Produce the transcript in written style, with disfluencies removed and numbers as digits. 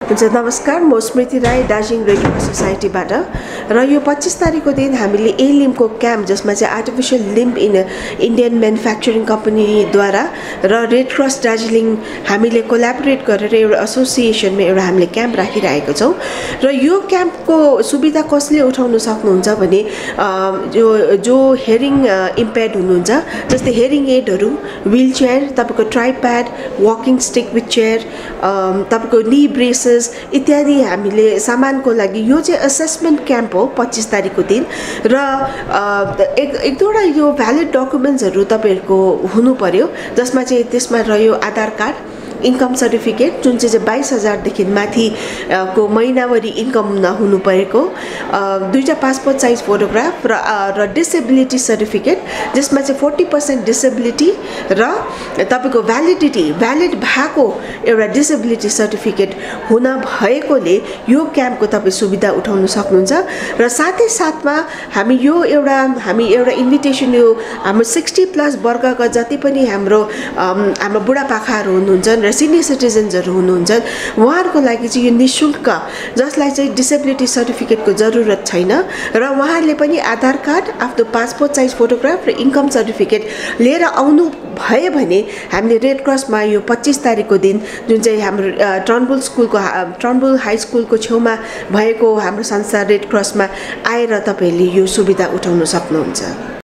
नमस्कार, म स्मृति राई, दार्जिलिङ रेडियो सोसाइटीबाट। र यो 25 तारिकको दिन हामीले एलिम्को क्याम्प, जसमा चाहिँ आर्टिफिसियल लिम्ब इन्डियन म्यानुफ्याक्चरिङ कम्पनीद्वारा र रेड क्रस दार्जिलिङ हामीले कोल्याबोरेट गरेर एउटा एसोसिएसनमा एउटा हामीले क्याम्प राखिरहेको छौँ। र यो क्याम्पको सुविधा कसले उठाउन सक्नुहुन्छ भने जो हेरिङ इम्पेयर्ड हुनुहुन्छ, जस्तै हेरिङ एडहरू, व्हील चेयर, तपाईँको tripod, walking stick with chair, तपाईँको नी ब्रेसेस इत्यादि हामीले सामानको लागि यो चाहिँ असेसमेन्ट क्याम्प हो 25 तारिकको दिन। र एक दुईवटा यो भ्यालिड डकुमेन्ट्सहरू तपाईँहरूको हुनु पर्यो, जसमा चाहिँ त्यसमा रह्यो आधार कार्ड, इन्कम सर्टिफिकेट जुन चाहिँ 22,000 देखि माथि को महिनावारी इन्कम नहुनु परेको, दुईटा पासपोर्ट साइज फोटोग्राफ र डिसेबिलिटी सर्टिफिकेट, जसमा चाहिँ 40% डिसेबिलिटी र तपाईँको भ्यालिड भएको एउटा डिसेबिलिटी सर्टिफिकेट हुन भएकोले यो क्याम्पको तपाईँ सुविधा उठाउन सक्नुहुन्छ। र साथै साथमा हामी एउटा इन्भिटेसन, यो हाम्रो 60+ वर्गका जति पनि हाम्रो बुढापाकाहरू हुनुहुन्छ र सिनियर सिटिजन्सहरू हुनुहुन्छ, उहाँहरूको लागि चाहिँ यो निःशुल्क, जसलाई चाहिँ डिसेबिलिटी सर्टिफिकेटको जरुरत छैन, र उहाँहरूले पनि आधार कार्ड, आफ्नो पासपोर्ट साइज फोटोग्राफ र इन्कम सर्टिफिकेट लिएर आउनु भयो भने हामीले रेड क्रसमा यो 25 तारिकको दिन, जुन चाहिँ हाम्रो टर्नबुल हाई स्कुलको छेउमा भएको हाम्रो संस्था रेड क्रसमा आएर तपाईँहरूले यो सुविधा उठाउन सक्नुहुन्छ।